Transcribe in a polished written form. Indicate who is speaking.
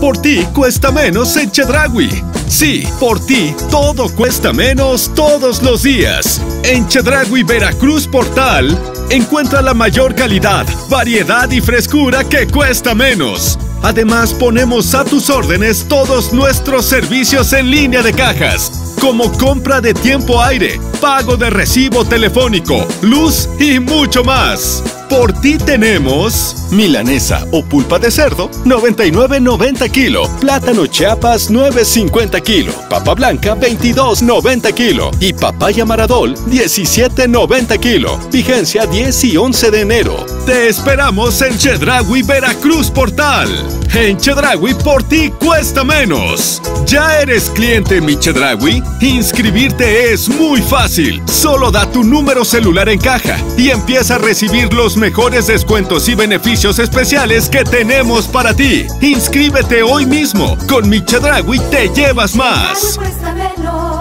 Speaker 1: Por ti cuesta menos en Chedraui. Sí, por ti todo cuesta menos todos los días. En Chedraui Veracruz Portal, encuentra la mayor calidad, variedad y frescura que cuesta menos. Además, ponemos a tus órdenes todos nuestros servicios en línea de cajas, como compra de tiempo aire, pago de recibo telefónico, luz y mucho más. Por ti tenemos milanesa o pulpa de cerdo, 99.90 kilo. Plátano Chiapas, 9.50 kilo. Papa blanca, 22.90 kilo. Y papaya Maradol, 17.90 kilo. Vigencia 10 y 11 de enero. Te esperamos en Chedraui Veracruz Portal. En Chedraui por ti cuesta menos. ¿Ya eres cliente en mi Chedraui? Inscribirte es muy fácil. Solo da tu número celular en caja y empieza a recibir los mejores descuentos y beneficios especiales que tenemos para ti. Inscríbete hoy mismo. Con mi Chedraui te llevas más.
Speaker 2: Cuesta menos.